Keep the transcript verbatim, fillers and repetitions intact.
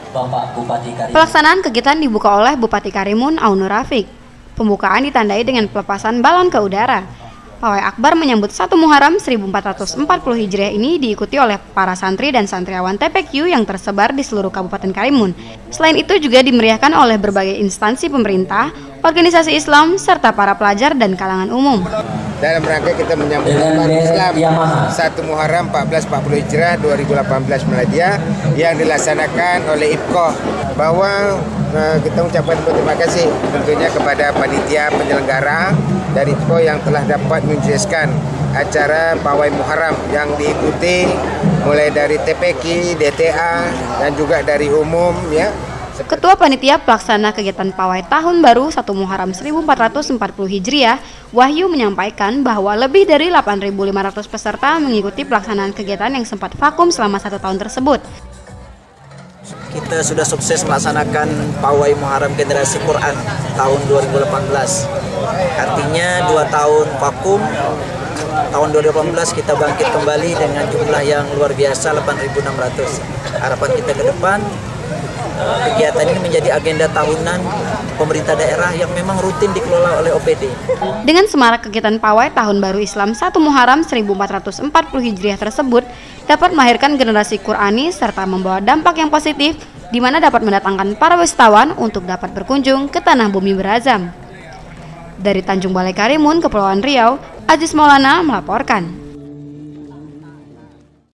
Bapak Bupati Karimun. Pelaksanaan kegiatan dibuka oleh Bupati Karimun, Aunur Rafiq. Pembukaan ditandai dengan pelepasan balon ke udara. Pawai Akbar menyambut satu Muharram seribu empat ratus empat puluh Hijriah ini diikuti oleh para santri dan santriawan T P Q yang tersebar di seluruh Kabupaten Karimun. Selain itu juga dimeriahkan oleh berbagai instansi pemerintah, organisasi Islam, serta para pelajar dan kalangan umum. Dalam rangka kita menyambut Baru Islam satu Muharram seribu empat ratus empat puluh Hijriah dua ribu delapan belas Miladiah yang dilaksanakan oleh I P K O, bahwa uh, kita ucapkan terima kasih tentunya kepada panitia penyelenggara dari I P K O yang telah dapat mensukseskan acara Pawai Muharram yang diikuti mulai dari T P Q, D T A, dan juga dari umum, ya. Ketua Panitia Pelaksana Kegiatan Pawai Tahun Baru satu Muharram seribu empat ratus empat puluh Hijriah, Wahyu menyampaikan bahwa lebih dari delapan ribu lima ratus peserta mengikuti pelaksanaan kegiatan yang sempat vakum selama satu tahun tersebut. Kita sudah sukses melaksanakan Pawai Muharram Generasi Quran tahun dua ribu delapan belas. Artinya dua tahun vakum, tahun dua ribu delapan belas kita bangkit kembali dengan jumlah yang luar biasa delapan ribu enam ratus. Harapan kita ke depan, kegiatan ini menjadi agenda tahunan pemerintah daerah yang memang rutin dikelola oleh O P D. Dengan semarak kegiatan Pawai Tahun Baru Islam satu Muharram seribu empat ratus empat puluh Hijriah tersebut dapat melahirkan generasi Qurani serta membawa dampak yang positif di mana dapat mendatangkan para wisatawan untuk dapat berkunjung ke tanah bumi berazam. Dari Tanjung Balai Karimun, Kepulauan Riau, Aziz Maulana melaporkan.